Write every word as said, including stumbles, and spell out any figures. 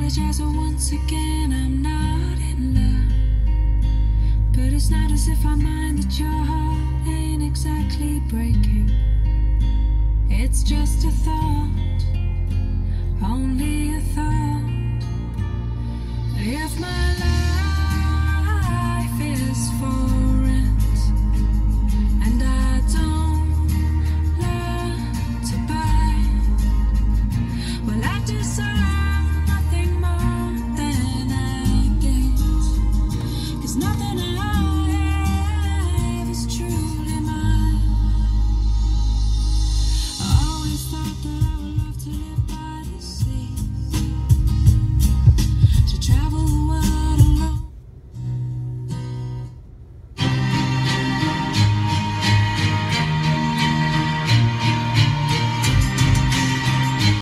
apologize once again, I'm not in love. But it's not as if I mind that your heart ain't exactly breaking. It's just a thought, only